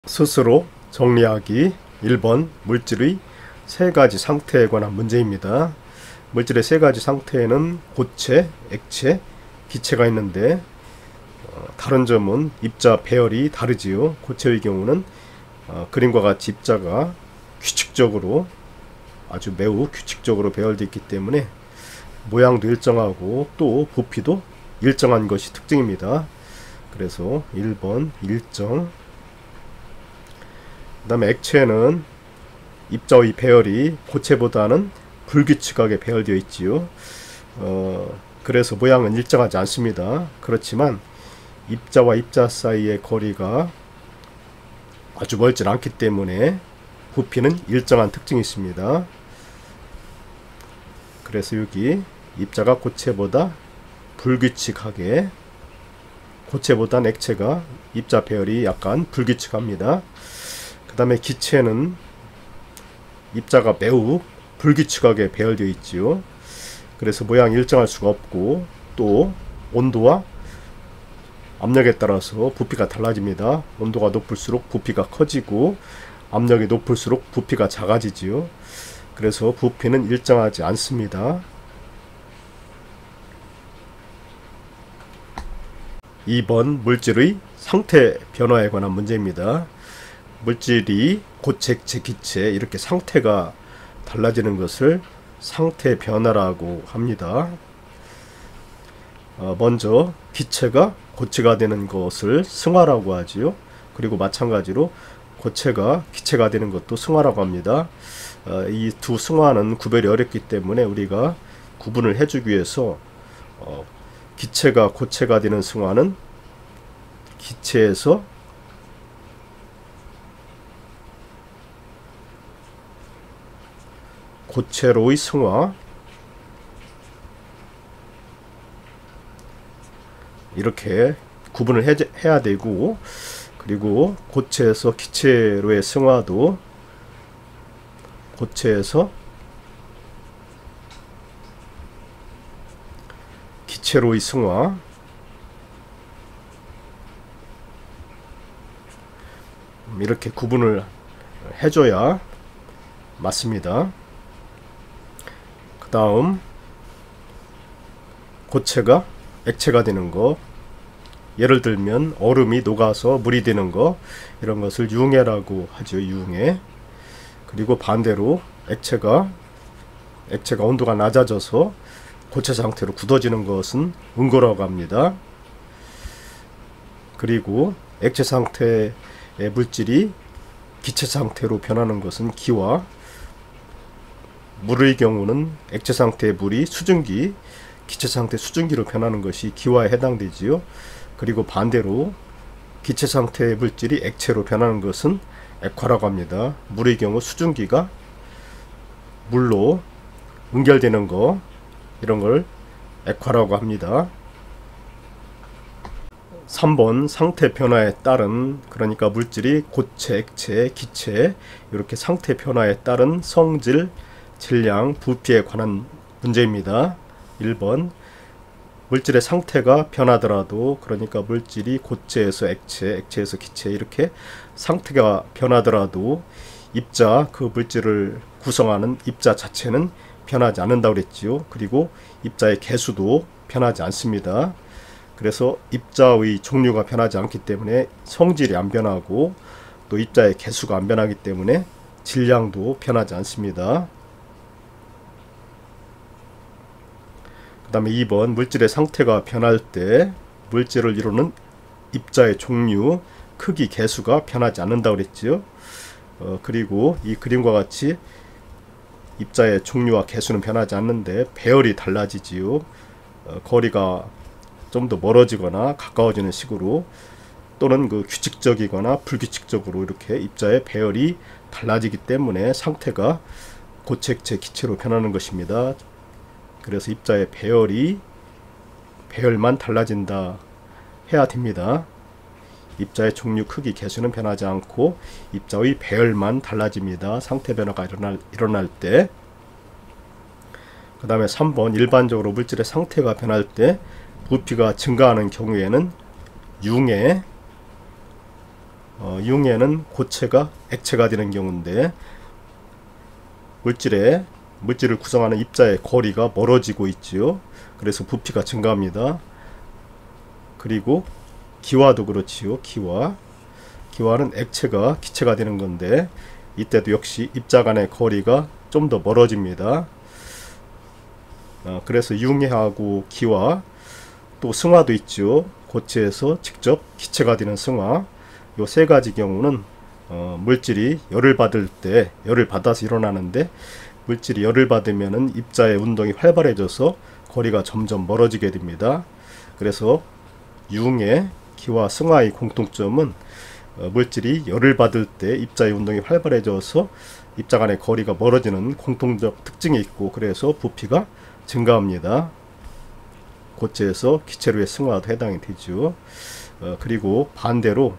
스스로 정리하기. 1번 물질의 세 가지 상태에 관한 문제입니다. 물질의 세 가지 상태에는 고체, 액체, 기체가 있는데 다른 점은 입자 배열이 다르지요. 고체의 경우는 그림과 같이 입자가 규칙적으로, 아주 매우 규칙적으로 배열되어 있기 때문에 모양도 일정하고 또 부피도 일정한 것이 특징입니다. 그래서 1번 일정. 그 다음에 액체는 입자의 배열이 고체보다는 불규칙하게 배열되어 있지요. 그래서 모양은 일정하지 않습니다. 그렇지만 입자와 입자 사이의 거리가 아주 멀지 않기 때문에 부피는 일정한 특징이 있습니다. 그래서 여기 입자가 고체보다 불규칙하게, 고체보다는 액체가 입자 배열이 약간 불규칙합니다. 그 다음에 기체는 입자가 매우 불규칙하게 배열되어 있지요. 그래서 모양이 일정할 수가 없고 또 온도와 압력에 따라서 부피가 달라집니다. 온도가 높을수록 부피가 커지고 압력이 높을수록 부피가 작아지지요. 그래서 부피는 일정하지 않습니다. 2번 물질의 상태 변화에 관한 문제입니다. 물질이 고체, 액체, 기체 이렇게 상태가 달라지는 것을 상태 변화라고 합니다. 먼저 기체가 고체가 되는 것을 승화라고 하지요. 그리고 마찬가지로 고체가 기체가 되는 것도 승화라고 합니다. 이 두 승화는 구별이 어렵기 때문에 우리가 구분을 해주기 위해서 기체가 고체가 되는 승화는 기체에서 고체로의 승화, 이렇게 구분을 해야 되고, 그리고 고체에서 기체로의 승화도 고체에서 기체로의 승화, 이렇게 구분을 해줘야 맞습니다. 그 다음 고체가 액체가 되는 거, 예를 들면 얼음이 녹아서 물이 되는 거, 이런 것을 융해라고 하죠. 융해. 그리고 반대로 액체가 온도가 낮아져서 고체 상태로 굳어지는 것은 응고라고 합니다. 그리고 액체 상태의 물질이 기체 상태로 변하는 것은 기화, 물의 경우는 액체 상태의 물이 수증기, 기체 상태 수증기로 변하는 것이 기화에 해당되지요. 그리고 반대로 기체 상태의 물질이 액체로 변하는 것은 액화라고 합니다. 물의 경우 수증기가 물로 응결되는 거, 이런 걸 액화라고 합니다. 3번 상태 변화에 따른, 그러니까 물질이 고체, 액체, 기체 이렇게 상태 변화에 따른 성질, 질량, 부피에 관한 문제입니다. 1번 물질의 상태가 변하더라도, 그러니까 물질이 고체에서 액체, 액체에서 기체 이렇게 상태가 변하더라도 입자, 그 물질을 구성하는 입자 자체는 변하지 않는다고 그랬지요. 그리고 입자의 개수도 변하지 않습니다. 그래서 입자의 종류가 변하지 않기 때문에 성질이 안 변하고 또 입자의 개수가 안 변하기 때문에 질량도 변하지 않습니다. 그 다음에 2번 물질의 상태가 변할 때 물질을 이루는 입자의 종류, 크기, 개수가 변하지 않는다고 그랬지요. 그리고 이 그림과 같이 입자의 종류와 개수는 변하지 않는데 배열이 달라지지요. 거리가 좀 더 멀어지거나 가까워지는 식으로, 또는 그 규칙적이거나 불규칙적으로 이렇게 입자의 배열이 달라지기 때문에 상태가 고체, 액체, 기체로 변하는 것입니다. 그래서 입자의 배열만 달라진다 해야 됩니다. 입자의 종류, 크기, 개수는 변하지 않고 입자의 배열만 달라집니다. 상태 변화가 일어날 때. 그 다음에 3번 일반적으로 물질의 상태가 변할 때 부피가 증가하는 경우에는 융해, 융에는 고체가 액체가 되는 경우인데, 물질을 구성하는 입자의 거리가 멀어지고 있지요. 그래서 부피가 증가합니다. 그리고 기와도 그렇지요. 기와는 액체가 기체가 되는 건데, 이때도 역시 입자 간의 거리가 좀 더 멀어집니다. 그래서 융해하고 기와, 또 승화도 있죠. 고체에서 직접 기체가 되는 승화. 요 세 가지 경우는 물질이 열을 받아서 일어나는데, 물질이 열을 받으면은 입자의 운동이 활발해져서 거리가 점점 멀어지게 됩니다. 그래서 융의 기와 승화의 공통점은 물질이 열을 받을 때 입자의 운동이 활발해져서 입자 간의 거리가 멀어지는 공통적 특징이 있고, 그래서 부피가 증가합니다. 고체에서 기체로의 승화도 해당이 되죠. 그리고 반대로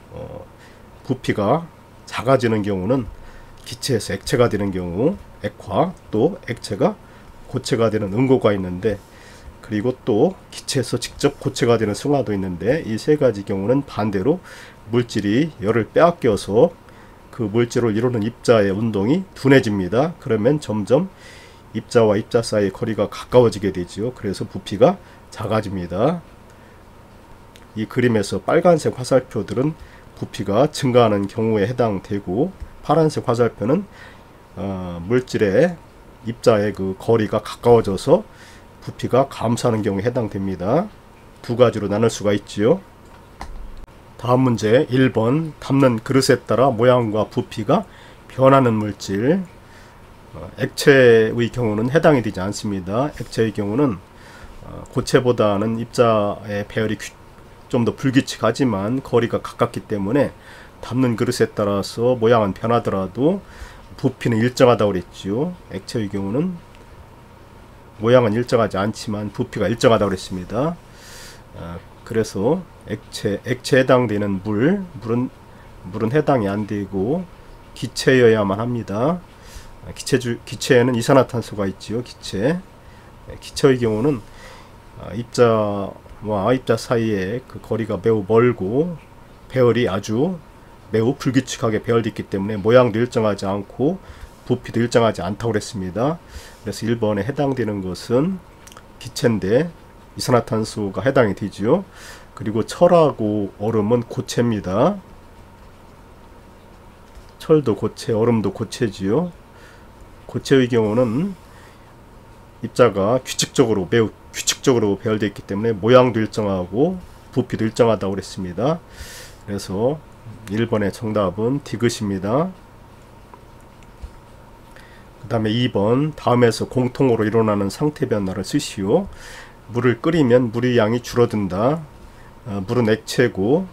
부피가 작아지는 경우는 기체에서 액체가 되는 경우, 액화, 또 액체가 고체가 되는 응고가 있는데, 그리고 또 기체에서 직접 고체가 되는 승화도 있는데, 이 세 가지 경우는 반대로 물질이 열을 빼앗겨서 그 물질을 이루는 입자의 운동이 둔해집니다. 그러면 점점 입자와 입자 사이의 거리가 가까워지게 되지요. 그래서 부피가 작아집니다. 이 그림에서 빨간색 화살표들은 부피가 증가하는 경우에 해당되고, 파란색 화살표는 물질의 입자의 그 거리가 가까워져서 부피가 감소하는 경우에 해당됩니다. 두 가지로 나눌 수가 있지요. 다음 문제 1번, 담는 그릇에 따라 모양과 부피가 변하는 물질. 액체의 경우는 해당이 되지 않습니다. 액체의 경우는 고체보다는 입자의 배열이 좀 더 불규칙하지만 거리가 가깝기 때문에 담는 그릇에 따라서 모양은 변하더라도 부피는 일정하다고 그랬지요. 액체의 경우는 모양은 일정하지 않지만 부피가 일정하다고 그랬습니다. 그래서 액체에 해당되는 물은 해당이 안 되고 기체여야만 합니다. 기체에는 이산화탄소가 있지요. 기체의 경우는 입자와 입자 사이에 그 거리가 매우 멀고 배열이 매우 불규칙하게 배열되어 있기 때문에 모양도 일정하지 않고 부피도 일정하지 않다고 그랬습니다. 그래서 1번에 해당되는 것은 기체인데 이산화탄소가 해당이 되지요. 그리고 철하고 얼음은 고체입니다. 철도 고체, 얼음도 고체지요. 고체의 경우는 입자가 매우 규칙적으로 배열되어 있기 때문에 모양도 일정하고 부피도 일정하다고 그랬습니다. 그래서 1번의 정답은 디귿입니다. 그 다음에 2번, 다음에서 공통으로 일어나는 상태 변화를 쓰시오. 물을 끓이면 물의 양이 줄어든다. 물은 액체고,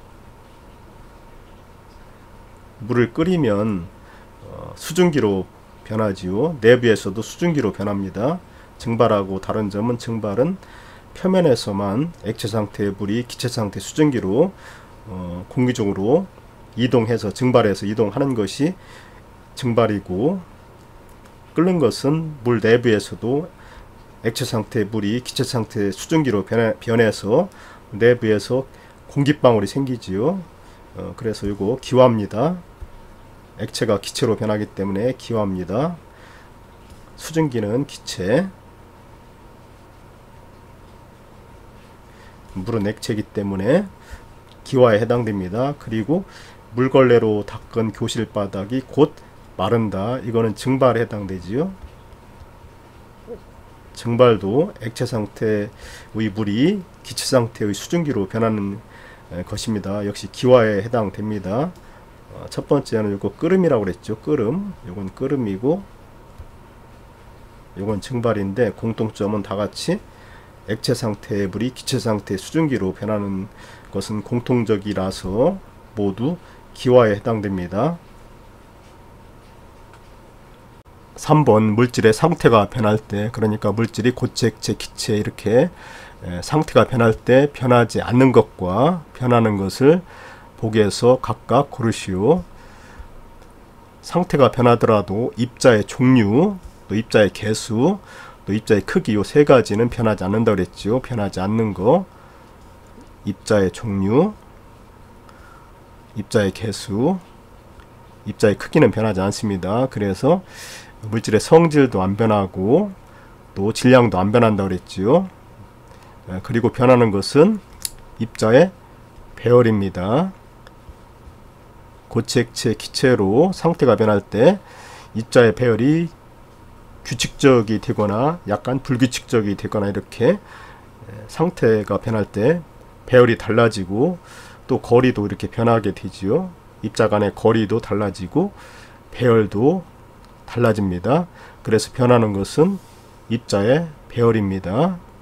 물을 끓이면 수증기로 변하지요. 내부에서도 수증기로 변합니다. 증발하고 다른 점은, 증발은 표면에서만 액체 상태의 물이 기체 상태 수증기로 공기중으로 이동해서 증발해서 이동하는 것이 증발이고, 끓는 것은 물 내부에서도 액체 상태의 물이 기체 상태의 수증기로 변해서 내부에서 공기방울이 생기지요. 그래서 이거 기화입니다. 액체가 기체로 변하기 때문에 기화입니다. 수증기는 기체, 물은 액체이기 때문에 기화에 해당됩니다. 그리고 물걸레로 닦은 교실 바닥이 곧 마른다. 이거는 증발에 해당되지요. 증발도 액체 상태의 물이 기체 상태의 수증기로 변하는 것입니다. 역시 기화에 해당됩니다. 첫 번째는 이거 끓음이라고 그랬죠. 이건 끓음이고, 이건 증발인데 공통점은 다 같이 액체 상태의 물이 기체 상태의 수증기로 변하는 것은 공통적이라서 모두 기화에 해당됩니다. 3번, 물질의 상태가 변할 때, 그러니까 물질이 고체, 액체, 기체 이렇게 상태가 변할 때 변하지 않는 것과 변하는 것을 보기에서 각각 고르시오. 상태가 변하더라도 입자의 종류, 또 입자의 개수, 또 입자의 크기, 요 세 가지는 변하지 않는다고 그랬죠. 변하지 않는 거, 입자의 종류, 입자의 개수, 입자의 크기는 변하지 않습니다. 그래서 물질의 성질도 안 변하고 또 질량도 안 변한다고 그랬지요. 그리고 변하는 것은 입자의 배열입니다. 고체, 액체, 기체로 상태가 변할 때 입자의 배열이 규칙적이 되거나 약간 불규칙적이 되거나 이렇게 상태가 변할 때 배열이 달라지고 또 거리도 이렇게 변하게 되지요. 입자 간의 거리도 달라지고 배열도 달라집니다. 그래서 변하는 것은 입자의 배열입니다.